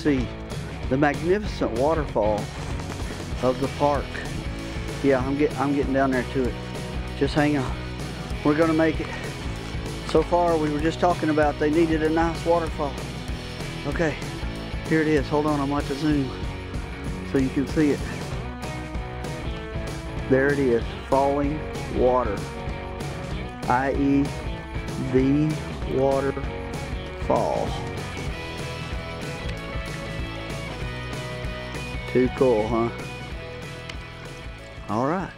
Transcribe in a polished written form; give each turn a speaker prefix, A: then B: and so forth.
A: see the magnificent waterfall of the park. Yeah, I'm getting down there to it. Just hang on. We're gonna make it. So far, we were just talking about they needed a nice waterfall. Okay, here it is. Hold on, I'm about to zoom so you can see it. There it is, falling water, i.e. the waterfall. Too cool, huh? All right.